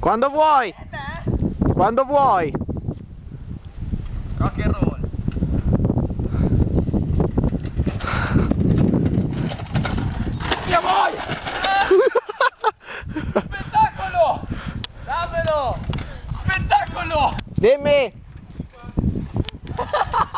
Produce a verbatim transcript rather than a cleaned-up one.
Quando vuoi! Quando vuoi! Rock and roll! Io voglio! Spettacolo! Dammelo! Spettacolo! Dimmi!